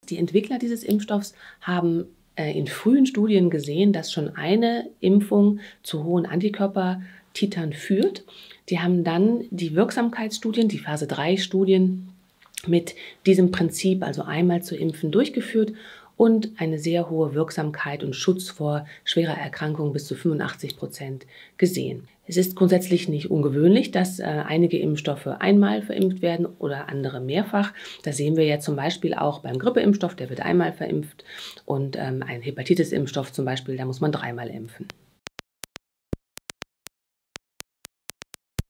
Die Entwickler dieses Impfstoffs haben in frühen Studien gesehen, dass schon eine Impfung zu hohen Antikörpertitern führt. Die haben dann die Wirksamkeitsstudien, die Phase-3-Studien mit diesem Prinzip, also einmal zu impfen, durchgeführt und eine sehr hohe Wirksamkeit und Schutz vor schwerer Erkrankung bis zu 85% gesehen. Es ist grundsätzlich nicht ungewöhnlich, dass einige Impfstoffe einmal verimpft werden oder andere mehrfach. Das sehen wir ja zum Beispiel auch beim Grippeimpfstoff, der wird einmal verimpft, und ein Hepatitis-Impfstoff zum Beispiel, da muss man dreimal impfen.